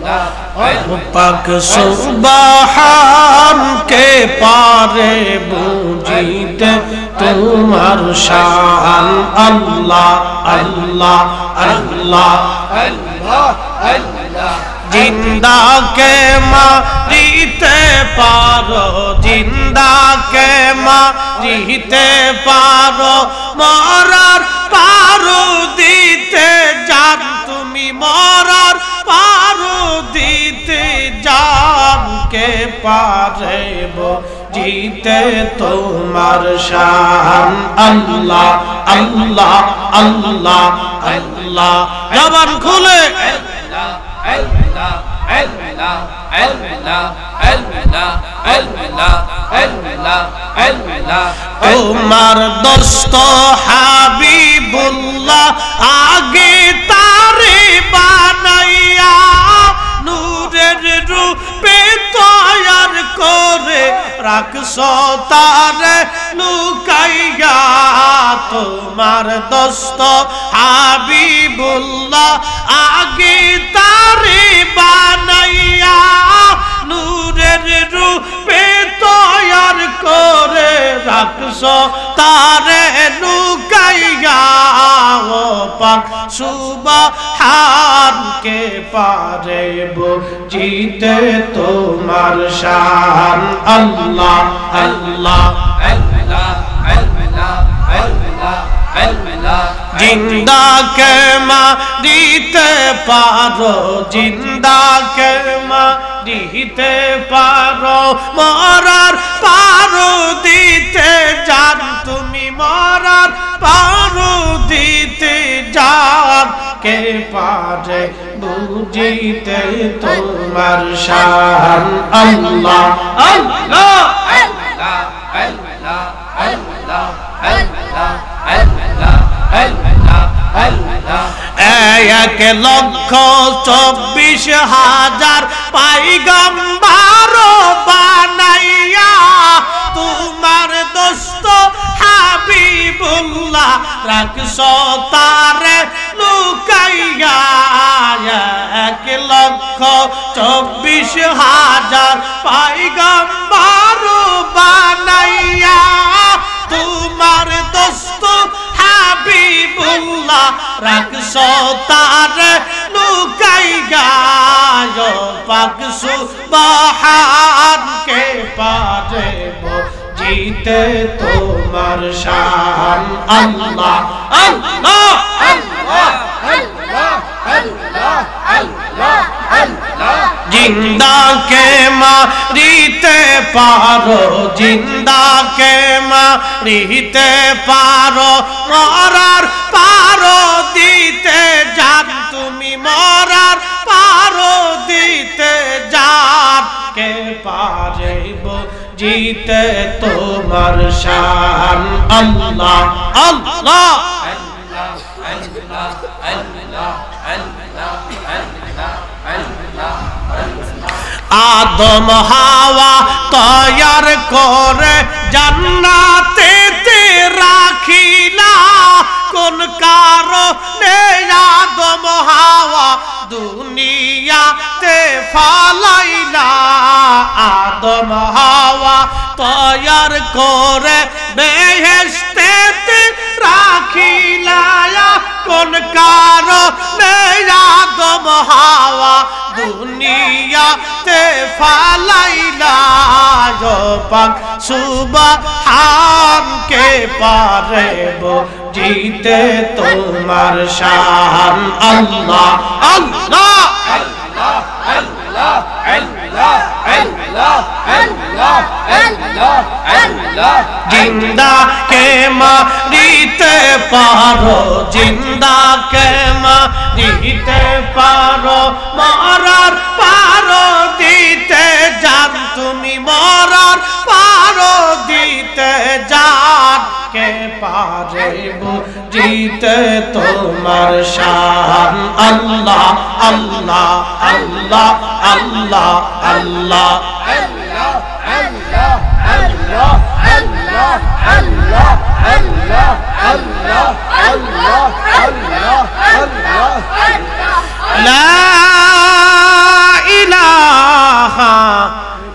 পাক সুবহান কে পারে বুঝিতে তোমার শান আল্লাহ আল্লাহ আল্লাহ আল্লাহ আল্লাহ জিন্দা কে মারিতে পারো জিন্দা কে মারিতে পারো মরার পারো দিতে জান তুমি মরার পারো দিতে জান কে পারে জিতে তোমার শান আল্লাহ আল্লাহ আল্লাহ আল্লাহ জবান খুলে তোমার দোস্ত হাবিবুল্লাহ আগে তারে বানাইয়া নূরের রূপে তৈয়ার করে রাখছো তারে লুকাইয়া তোমার দোস্ত হাবিবুল্লাহ আগে তারে বানাইয়া নূরের রূপে তৈয়ার করে রাখছো তারে লুকাইয়া ও পাক সুবহান কে পারে বুঝিতে তোমার শান আল্লাহ আল্লাহ আল্লাহ আল্লাহ আল্লাহ আল্লাহ জিন্দা কে মারিতে পারো জিন্দা কে মারিতে পারো মরার পারো দিতে জান তুমি মরার পারো দিতে জান কে পারে বুঝিতে তোমার শান আল্লাহ আল্লাহ আল্লাহ আল্লাহ আল্লাহ আল্লাহ আল্লাহ এক লক্ষ 24,000 পয়গম্বর বানাইয়া তোমার দোস্ত হাবিবুল্লাহ রাখছো তারে লুকাইয়া এক লক্ষ 24,000 পয়গম্বর বানাইয়া তোমার দোস্ত হাবিবুল্লাহ রাখছো তারে লুকাইয়া পাক সুবহান কে পারে বুঝিতে তোমার শান আল্লাহ আল্লাহ আল্লাহ আল্লাহ আল্লাহ আল্লাহ আল্লাহ জিন্দা কে মারিতে পারো জিন্দা কে মারিতে পারো মরার পারো দিতে জান তুমি মরার পারো দিতে জান কে পারে বুঝিতে তোমার শান আল্লাহ আল্লাহ আল্লাহ আল্লাহ আল্লাহ আল্লাহ আল্লাহ আদম হাওয়া তৈয়ার করে জান্নাতে রাখিলা কোন কারণে আদম হাওয়া দুনিয়াতে ফালাইলা আদম হাওয়া তৈয়ার করে বেহেশতে রাখিলা কোন কারণে আদম হাওয়া দুনিয়াতে ফালাইলা পাক সুবহান কে পারে বুঝিতে তোমার শান আল্লাহ আল্লাহ আল্লাহ আল্লাহ আল্লাহ আল্লাহ আল্লাহ আল্লাহ আল্লাহ জিন্দা কে মারিতে পারো জিন্দা কে মারিতে পারো মরার পারো দিতে জান তুমি মরার পারো দিতে জান কে পারে বুঝিতে তোমার শান আল্লাহ আল্লাহ আল্লাহ আল্লাহ আল্লাহ আল্লাহ আল্লাহ আল্লাহ আল্লাহ আল্লাহ আল্লাহ আল্লাহ আল্লাহ আল্লাহ আল্লাহ লা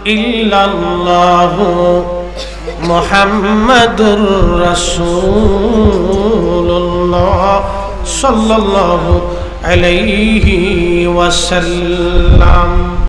ইল্লাল্লাহু মুহাম্মাদুর রাসূলুল্লাহ সাল্লাল্লাহু আলাইহি ওয়াসাল্লাম।